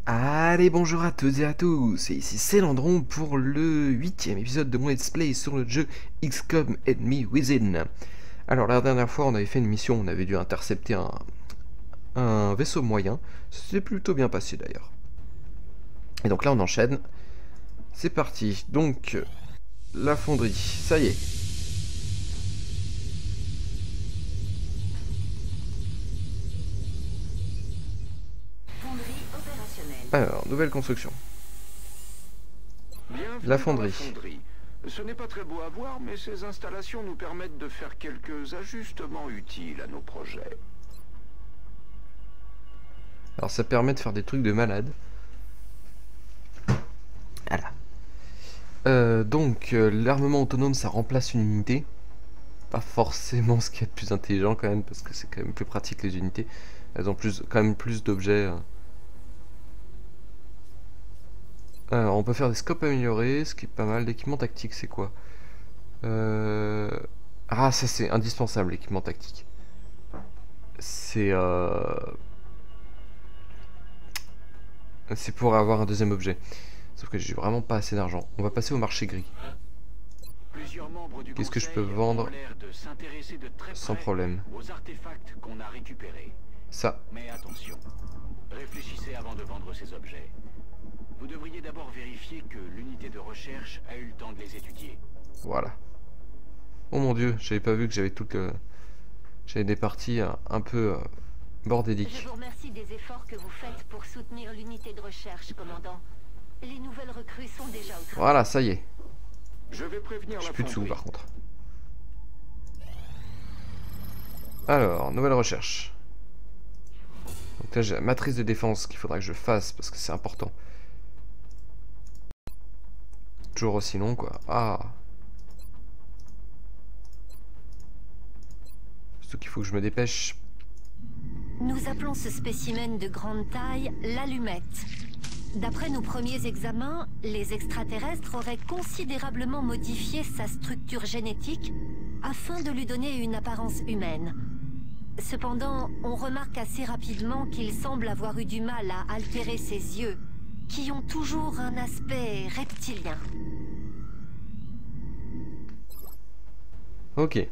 Allez, bonjour à toutes et à tous, et ici c'est Landron pour le 8e épisode de mon let's play sur le jeu XCOM Enemy Within. Alors la dernière fois on avait fait une mission, on avait dû intercepter un vaisseau moyen, c'était plutôt bien passé d'ailleurs. Et donc là on enchaîne, c'est parti, donc la fonderie, ça y est. Alors, nouvelle construction. Bienvenue La dans fonderie. Ce n'est pas très beau à voir, mais ces installations nous permettent de faire quelques ajustements utiles à nos projets. Alors ça permet de faire des trucs de malade. Voilà. L'armement autonome ça remplace une unité. Pas forcément ce qu'il y a de plus intelligent quand même, parce que c'est quand même plus pratique les unités. Elles ont quand même plus d'objets. Alors on peut faire des scopes améliorés, ce qui est pas mal. L'équipement tactique c'est quoi? Ah ça c'est indispensable l'équipement tactique. C'est pour avoir un deuxième objet. Sauf que j'ai vraiment pas assez d'argent. On va passer au marché gris. Qu'est-ce que je peux vendre sans problème? Aux artefacts qu'on a récupérés. Ça. Mais attention, réfléchissez avant de vendre ces objets. Vous devriez d'abord vérifier que l'unité de recherche a eu le temps de les étudier. Voilà. Oh mon dieu, j'avais pas vu que j'avais j'avais des parties un peu bordéliques. Je vous remercie des efforts que vous faites pour soutenir l'unité de recherche, commandant. Les nouvelles recrues sont déjà au travail. Voilà, ça y est. Je vais prévenir J'ai la plus de sous fonderie. par contre. Alors, nouvelle recherche. Donc là j'ai la matrice de défense qu'il faudra que je fasse parce que c'est important. Toujours aussi long quoi. Ah. Surtout qu'il faut que je me dépêche. Nous appelons ce spécimen de grande taille l'allumette. D'après nos premiers examens, les extraterrestres auraient considérablement modifié sa structure génétique afin de lui donner une apparence humaine. Cependant, on remarque assez rapidement qu'il semble avoir eu du mal à altérer ses yeux, qui ont toujours un aspect reptilien. Ok.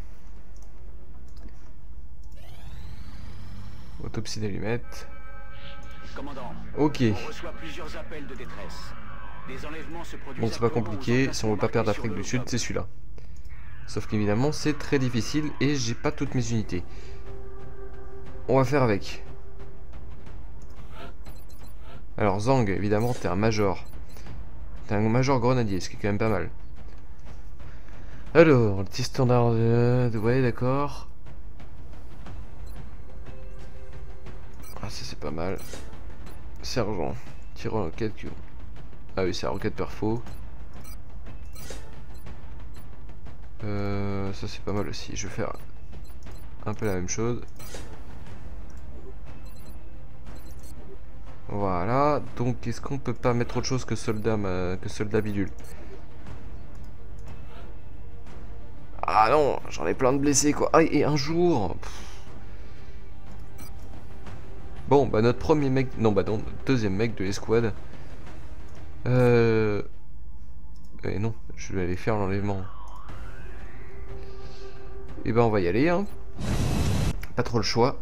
Autopsie d'allumette. Commandant, Ok. on reçoit plusieurs appels de détresse. Des enlèvements se produisent. Bon, c'est pas compliqué. Si on veut pas perdre l'Afrique du Sud, c'est celui-là. Sauf qu'évidemment, c'est très difficile et j'ai pas toutes mes unités. On va faire avec. Alors, Zang, évidemment, t'es un major. T'es un major grenadier, ce qui est quand même pas mal. Alors, le petit standard de... Ouais, d'accord. Ah, ça c'est pas mal. Sergent. Tireur en roquette. Ah oui, c'est la roquette perfo. Ça c'est pas mal aussi. Je vais faire un peu la même chose. Voilà. Donc, est-ce qu'on peut pas mettre autre chose que soldat bidule? Ah non, j'en ai plein de blessés quoi. Ah, et un jour. Bon, bah notre premier mec... Non, bah non, notre deuxième mec de l'escouade. Et non, je vais aller faire l'enlèvement. Et ben on va y aller, hein. Pas trop le choix.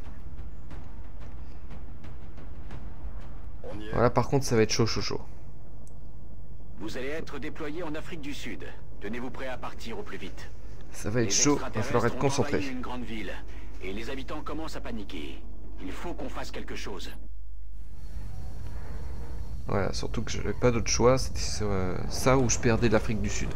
Voilà, par contre, ça va être chaud, chaud, chaud. Vous allez être déployé en Afrique du Sud. Tenez-vous prêt à partir au plus vite. Ça va être chaud, il va falloir être concentré. Une grande ville et les habitants commencent à paniquer. Il faut qu'on fasse quelque chose. Voilà, surtout que j'avais pas d'autre choix, c'était ça où je perdais l'Afrique du Sud.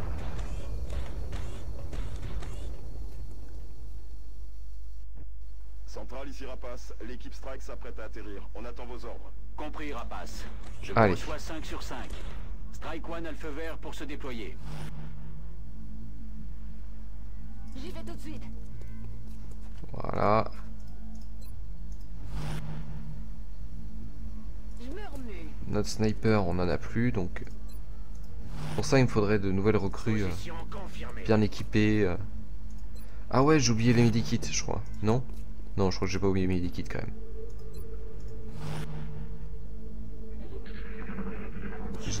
Centrale, ici Rapace. L'équipe Strike s'apprête à atterrir. On attend vos ordres. Compris, Rapace. Je vous Allez. reçois 5 sur 5. Strike One a le feu vert pour se déployer. J'y vais tout de suite. Voilà. Je me remue. Notre sniper, on en a plus, donc... Pour ça, il me faudrait de nouvelles recrues Position confirmée. bien équipées. Ah ouais, j'ai oublié les medikits, je crois. Non? Non, je crois que j'ai pas oublié les medikits quand même.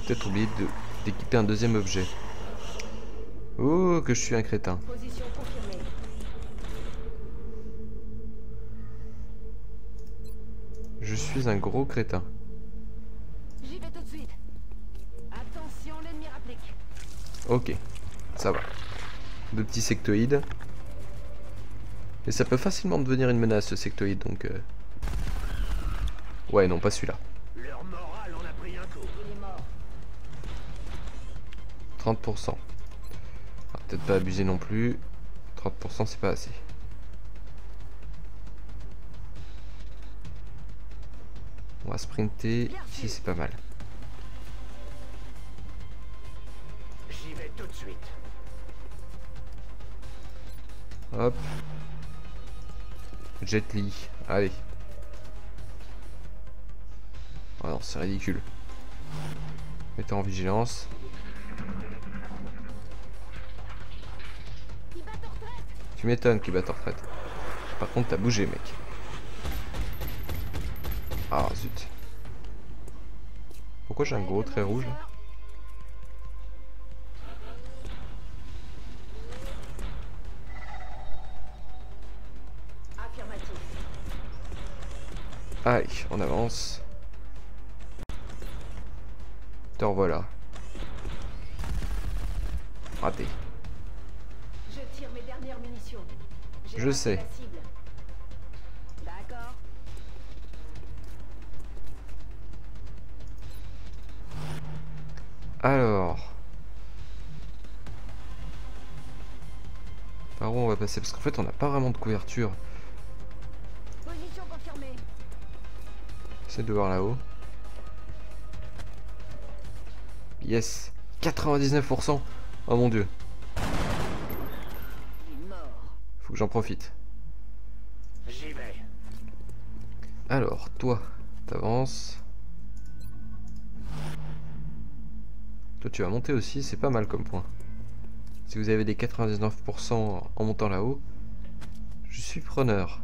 peut-être oublié d'équiper un deuxième objet. Oh, que je suis un crétin. Position confirmée. Je suis un gros crétin. J'y vais tout de suite. Attention, l'ennemi rapplique. Ok, ça va. Deux petits sectoïdes. Et ça peut facilement devenir une menace, ce sectoïde, donc... Ouais, non, pas celui-là. Leur morale en a pris un coup. Il est mort. 30%. Ah, peut-être pas abuser non plus. 30% c'est pas assez. On va sprinter. Ici c'est pas mal. J'y vais tout de suite. Hop. Jet Li. Allez. Oh non, c'est ridicule. Mettez en vigilance. Il bat en retraite. Tu m'étonnes qu'il batte en retraite. Par contre, t'as bougé, mec. Ah, zut. Pourquoi j'ai un gros trait rouge là? Affirmatif. Allez, on avance. Te revoilà. Raté. Je tire mes dernières munitions. J'ai Je raté sais. la cible. D'accord. Alors. Par où on va passer? Parce qu'en fait, on n'a pas vraiment de couverture. Position confirmée. J'essaie de voir là-haut. Yes. 99%. Oh mon dieu. Il est mort. Faut que j'en profite. J'y vais. Alors, toi, t'avances. Toi, tu vas monter aussi, c'est pas mal comme point. Si vous avez des 99% en montant là-haut, je suis preneur.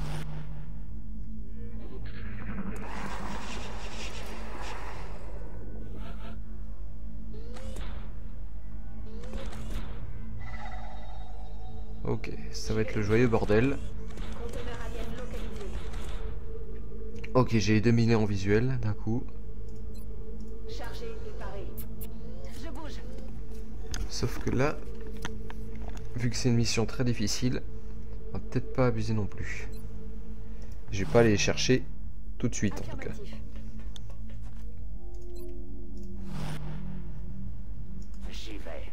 Ok, ça va être le joyeux bordel. Conteneur alien localisé. Ok, j'ai dominé en visuel d'un coup. Chargé et paré. Je bouge. Sauf que là, vu que c'est une mission très difficile, on va peut-être pas abuser non plus. Je vais pas aller les chercher tout de suite en tout cas. Affirmatif. J'y vais.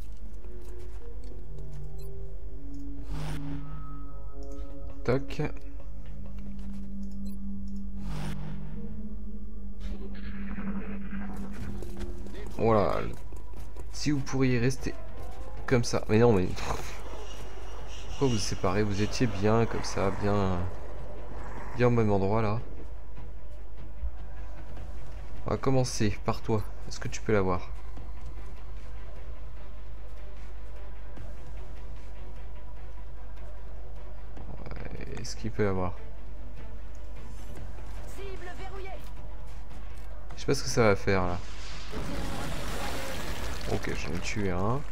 Toc. Voilà. Si vous pourriez rester comme ça. Mais non, mais... Pourquoi vous vous séparez? Vous étiez bien comme ça, bien au même endroit là. On va commencer par toi. Est-ce que tu peux l'avoir? Ouais, est-ce qu'il peut l'avoir? Cible verrouillée. Je sais pas ce que ça va faire là. Ok, j'en ai tué un.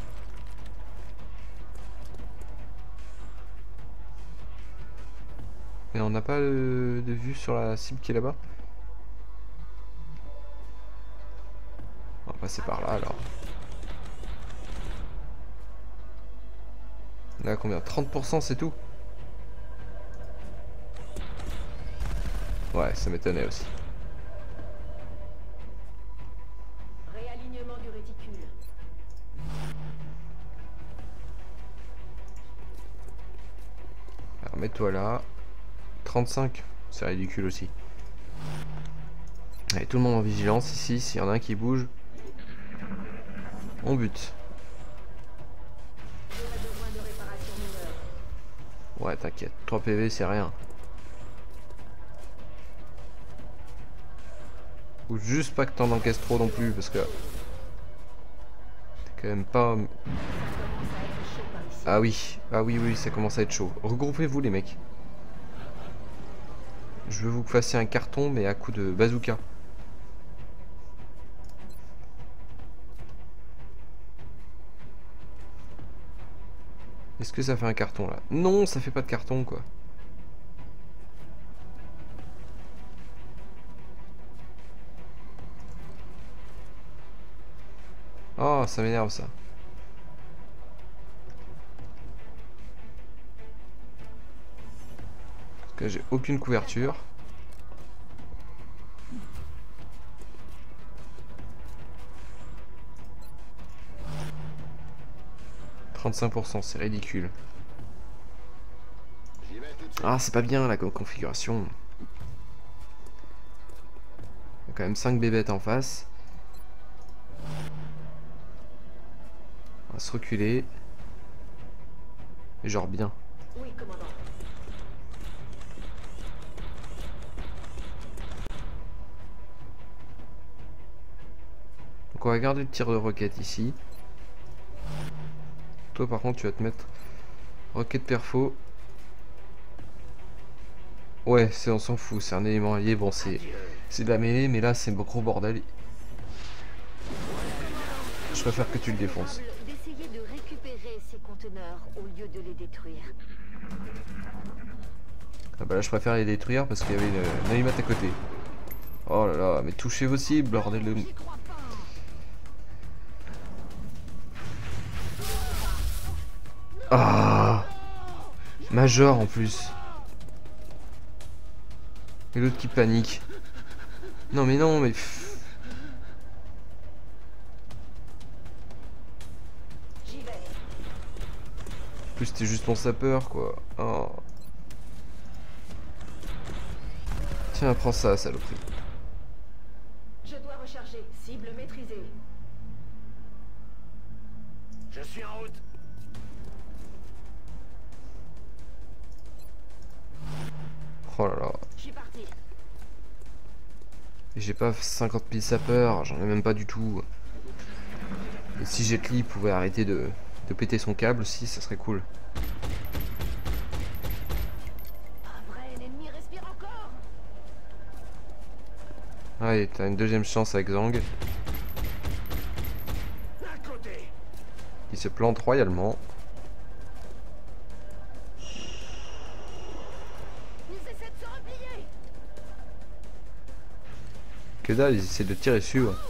Mais on n'a pas de vue sur la cible qui est là-bas. On va passer par là alors. On a combien? 30% c'est tout? Ouais, ça m'étonnait aussi. Réalignement du réticule. Alors mets-toi là. 35, c'est ridicule aussi. Allez, tout le monde en vigilance ici. S'il y en a un qui bouge, on bute. J'aurai besoin de réparation mineure. Ouais, t'inquiète. 3 PV, c'est rien. Ou juste pas que t'en encaisses trop non plus, parce que... T'es quand même pas... Ça commence à être chaud par ici. Ah oui, oui, ça commence à être chaud. Regroupez-vous les mecs. Je veux que vous fassiez un carton, mais à coup de bazooka. Est-ce que ça fait un carton là? Non, ça fait pas de carton quoi. Oh, ça m'énerve ça. Parce que j'ai aucune couverture. « 35%, c'est ridicule. J'y vais tout de suite. Ah, c'est pas bien la configuration. Il y a quand même 5 bébêtes en face. On va se reculer. Et genre bien. Oui, commandant. Donc on va garder le tir de roquette ici. Toi par contre tu vas te mettre roquette perfo. Ouais, c'est on s'en fout, c'est un élément allié. Bon, c'est de la mêlée, mais là c'est gros bordel. Je préfère que tu le défonces. D'essayer de récupérer ces conteneurs au lieu de les détruire. Ah bah là je préfère les détruire parce qu'il y avait une allumette à côté. Oh là là, mais touchez vos cibles, bordel de... Ah, Major en plus. Et l'autre qui panique. Non mais non mais... J'y vais. En plus c'était juste mon sapeur quoi. Oh. Tiens, prends ça, saloperie. Je dois recharger. Cible maîtrisée. Je suis en route. Oh là là. Je suis parti. Et j'ai pas 50 000 sapeurs, j'en ai même pas du tout. Et si Jet Li pouvait arrêter de péter son câble aussi, ça serait cool. Un vrai ennemi respire encore. Allez, t'as une deuxième chance avec Zhang. À côté. Il se plante royalement. Ils essaient de se replier. Que dalle, ils essaient de tirer dessus. Ouais.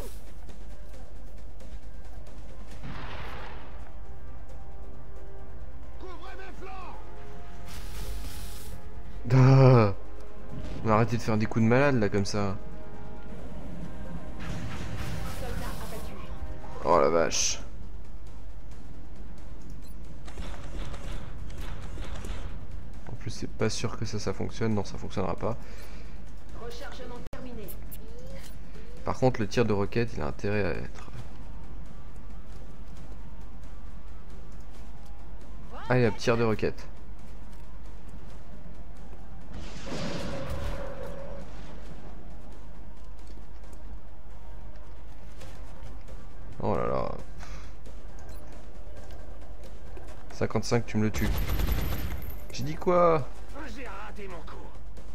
Couvrez mes flancs. Ah, on va arrêter de faire des coups de malade là comme ça. Soldat abattu. Oh la vache. En plus c'est pas sûr que ça fonctionne, non ça fonctionnera pas. Rechargement terminé. Par contre le tir de roquette il a intérêt à être... Allez hop, tir de roquette. Oh là là. 55 tu me le tues. J'ai dit quoi? J'ai raté mon coup.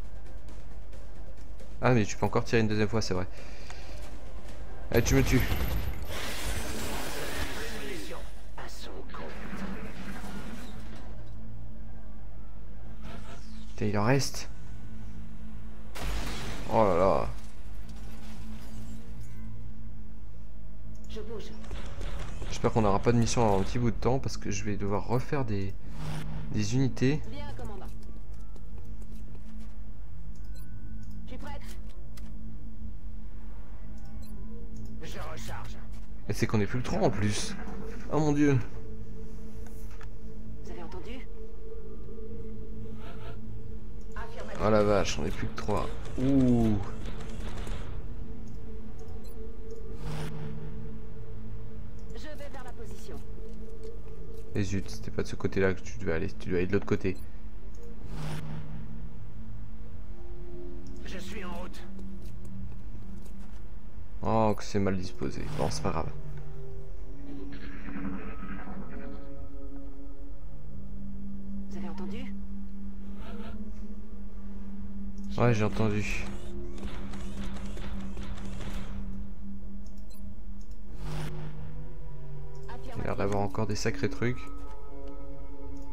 Ah mais tu peux encore tirer une deuxième fois, c'est vrai. Allez tu me tues. Munition à son compte. Putain, il en reste. Oh là là. Je bouge. J'espère qu'on n'aura pas de mission avant un petit bout de temps parce que je vais devoir refaire des unités. Bien, commandant. Je suis prête. Je recharge. Et c'est qu'on est plus que 3 en plus. Oh mon dieu. Vous avez entendu? Affirmatif. Oh la vache, on est plus que 3. Ouh. Je vais vers la position. Et zut, c'était pas de ce côté-là que tu devais aller. Tu devais aller de l'autre côté. Je suis en route. Oh, que c'est mal disposé. Bon, c'est pas grave. Vous avez entendu? Ouais, j'ai entendu. Il a l'air d'avoir encore des sacrés trucs.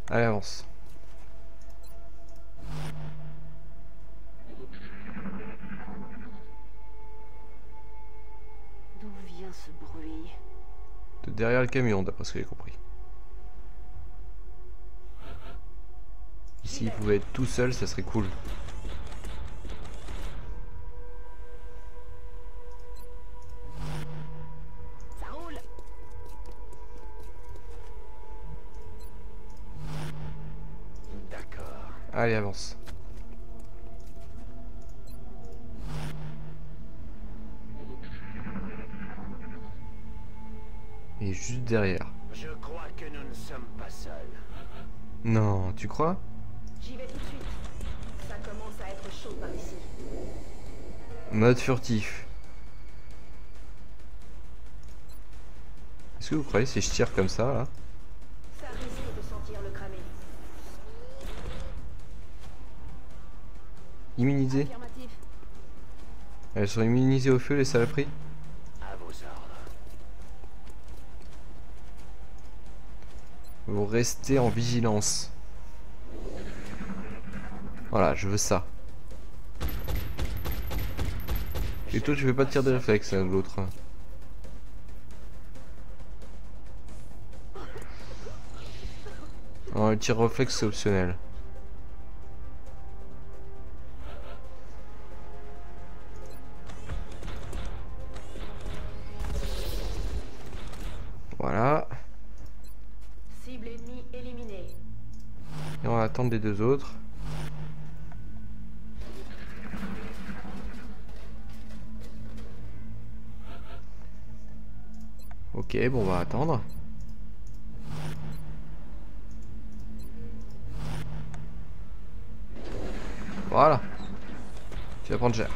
Allez, avance. D'où vient ce bruit? De derrière le camion, d'après ce que j'ai compris. S'il pouvait être tout seul, ça serait cool. Ça roule. D'accord. Allez, avance. Et juste derrière. Je crois que nous ne sommes pas seuls. Non, tu crois? J'y vais tout de suite. Ça commence à être chaud par ici. Mode furtif. Est-ce que vous croyez si je tire comme ça, là? Ça risque de sentir le cramer. Immunisé? Affirmatif. Elles sont immunisées au feu, les saloperies? À vos ordres. Vous restez en vigilance. Voilà, je veux ça. Et toi, tu veux pas tirer de réflexe, hein, l'autre. Oh, le tir réflexe, c'est optionnel. Voilà. Cible ennemie éliminée. Et on va attendre les deux autres. Ok, bon, on va attendre. Voilà. Tu vas prendre cher.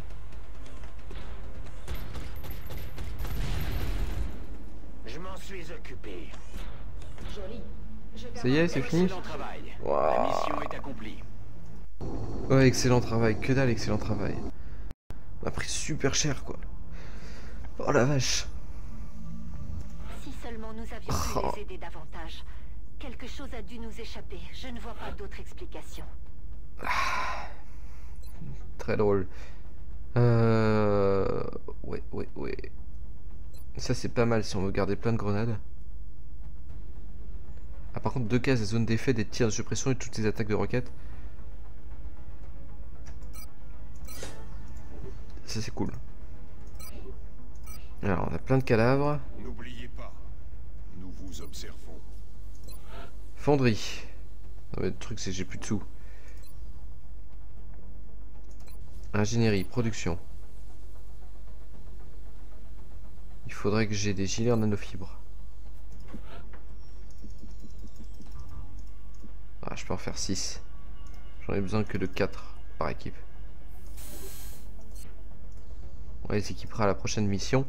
Je m'en suis occupé. Joli. Ça y est, c'est fini? Excellent travail. Wow. La mission est accomplie. Ouais, excellent travail. Que dalle, excellent travail. On a pris super cher, quoi. Oh la vache. Si seulement nous avions pu les aider davantage. Quelque chose a dû nous échapper. Je ne vois pas d'autre explication. Très drôle. Ouais. Ça, c'est pas mal si on veut garder plein de grenades. Ah, par contre, 2 cases, des zones d'effet, des tirs de suppression et toutes les attaques de roquettes. Ça, c'est cool. Alors, on a plein de cadavres. N'oubliez pas, nous vous observons. Fonderie. Non, mais le truc, c'est que j'ai plus de sous. Ingénierie, production. Il faudrait que j'ai des gilets en nanofibre. Ah, je peux en faire 6. J'en ai besoin que de 4 par équipe. On les équipera à la prochaine mission.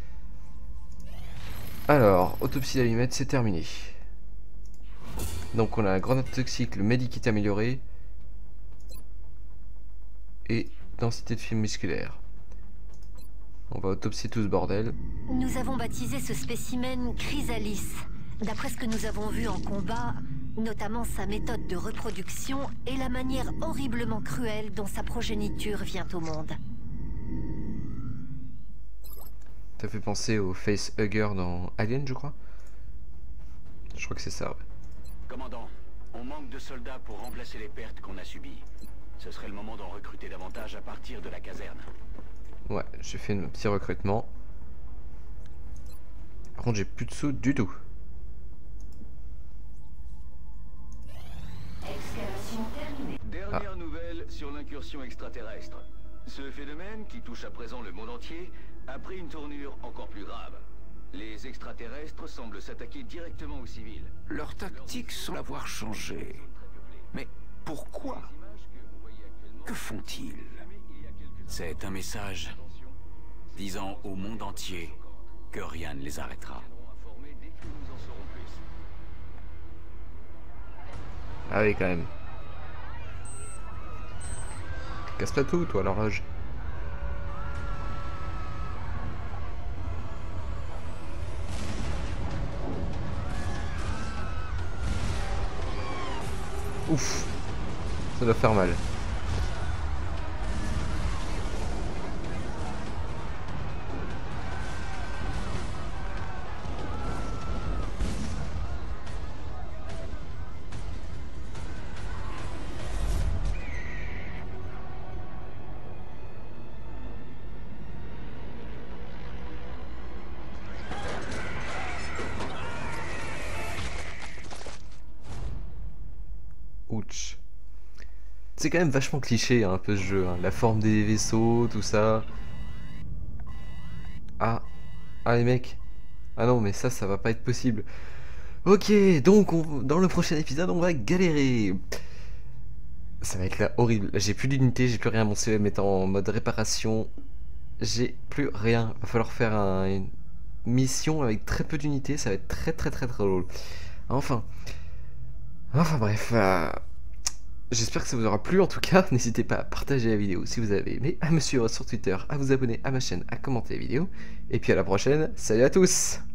Alors, autopsie d'allumettes, c'est terminé. Donc on a la grenade toxique, le medikit amélioré. Et densité de film musculaire. On va autopsier tout ce bordel. Nous avons baptisé ce spécimen Chrysalis. D'après ce que nous avons vu en combat, notamment sa méthode de reproduction et la manière horriblement cruelle dont sa progéniture vient au monde. Ça fait penser au facehugger dans Alien, je crois. Je crois que c'est ça, ouais. Commandant, on manque de soldats pour remplacer les pertes qu'on a subies. Ce serait le moment d'en recruter davantage à partir de la caserne. Ouais, j'ai fait un petit recrutement. Par contre, j'ai plus de sous du tout. Dernière nouvelle sur l'incursion extraterrestre. Ce phénomène, qui touche à présent le monde entier, a pris une tournure encore plus grave. Les extraterrestres semblent s'attaquer directement aux civils. Leurs tactiques semblent avoir changé. Mais pourquoi? Que font-ils? C'est un message disant au monde entier que rien ne les arrêtera. Ah oui, quand même. Casse-toi tout, toi, l'horloge. Ça doit faire mal. Ouch. C'est quand même vachement cliché, hein, un peu ce jeu, hein. La forme des vaisseaux, tout ça. Ah. Ah les mecs. Ah non mais ça va pas être possible. Ok, donc dans le prochain épisode on va galérer. Ça va être là horrible. J'ai plus d'unité, j'ai plus rien. Mon CM est en mode réparation. J'ai plus rien. Va falloir faire une mission avec très peu d'unités. Ça va être très drôle. Enfin bref. J'espère que ça vous aura plu en tout cas. N'hésitez pas à partager la vidéo si vous avez aimé, à me suivre sur Twitter, à vous abonner à ma chaîne, à commenter la vidéo. Et puis à la prochaine. Salut à tous!